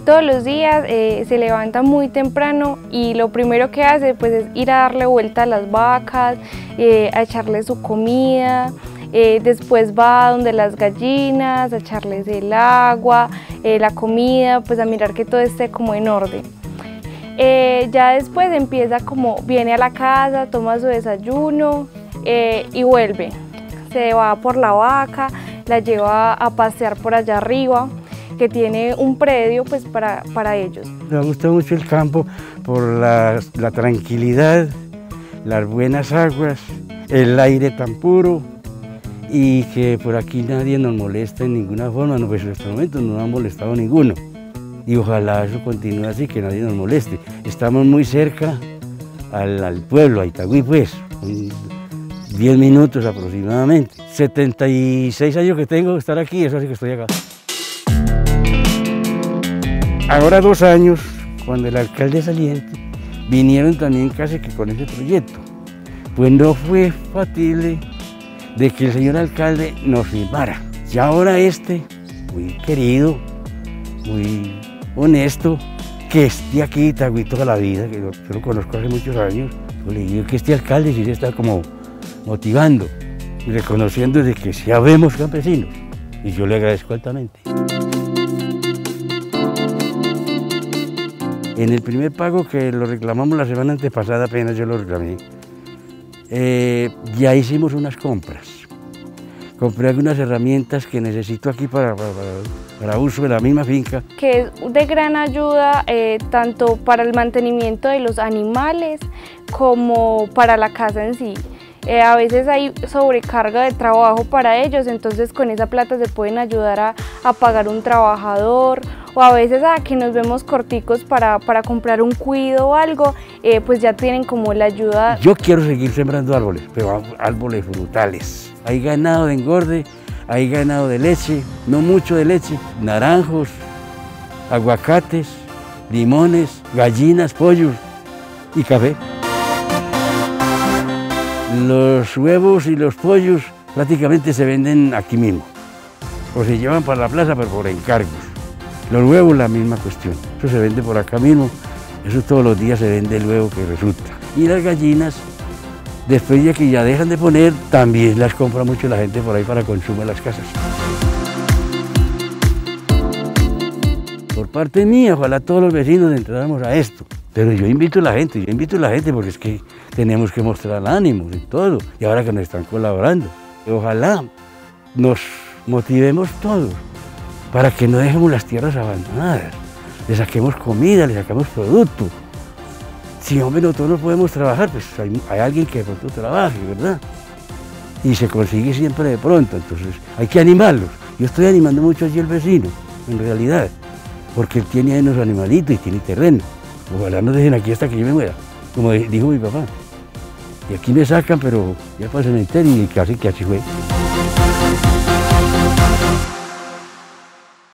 todos los días se levanta muy temprano y lo primero que hace pues es ir a darle vuelta a las vacas, a echarle su comida. Después va donde las gallinas, a echarles el agua, la comida, pues a mirar que todo esté como en orden. Ya después viene a la casa, toma su desayuno y vuelve. Se va por la vaca, la lleva a pasear por allá arriba, que tiene un predio pues para ellos. Me gusta mucho el campo por la tranquilidad, las buenas aguas, el aire tan puro y que por aquí nadie nos molesta en ninguna forma, no, pues en este momento no nos ha molestado ninguno. Y ojalá eso continúe así, que nadie nos moleste. Estamos muy cerca al pueblo, a Itagüí, pues, 10 minutos aproximadamente. 76 años que tengo de estar aquí, eso sí que estoy acá. Ahora 2 años, cuando el alcalde saliente, vinieron también casi que con ese proyecto. Pues no fue factible de que el señor alcalde nos firmara. Y ahora muy querido, muy honesto, que esté aquí Itagüí toda la vida, que yo lo conozco hace muchos años, yo le digo que este alcalde sí se está como motivando y reconociendo de que sí habemos campesinos, y yo le agradezco altamente. En el primer pago que lo reclamamos la semana antepasada, apenas yo lo reclamé, ya hicimos unas compras. Compré algunas herramientas que necesito aquí para uso de la misma finca. Que es de gran ayuda tanto para el mantenimiento de los animales como para la casa en sí. A veces hay sobrecarga de trabajo para ellos, entonces con esa plata se pueden ayudar a pagar un trabajador, o a veces a que nos vemos corticos para comprar un cuido o algo, pues ya tienen como la ayuda. Yo quiero seguir sembrando árboles, pero árboles frutales. Hay ganado de engorde, hay ganado de leche, no mucho de leche, naranjos, aguacates, limones, gallinas, pollos y café. Los huevos y los pollos prácticamente se venden aquí mismo, o se llevan para la plaza, pero por encargos. Los huevos, la misma cuestión, eso se vende por acá mismo, eso todos los días se vende el huevo que resulta. Y las gallinas, después de que ya dejan de poner, también las compra mucho la gente por ahí para consumo en las casas. Por parte mía, ojalá todos los vecinos entráramos a esto. Pero yo invito a la gente porque es que tenemos que mostrar ánimo en todo, y ahora que nos están colaborando. Ojalá nos motivemos todos para que no dejemos las tierras abandonadas, le saquemos comida, le sacamos producto. Si hombre, nosotros no podemos trabajar, pues hay alguien que de pronto trabaje, ¿verdad? Y se consigue siempre de pronto, entonces hay que animarlos. Yo estoy animando mucho allí al vecino, en realidad, porque él tiene ahí unos animalitos y tiene terreno. Ojalá nos dejen aquí hasta que yo me muera, como dijo mi papá. Y aquí me sacan, pero ya para el cementerio, y casi que así fue.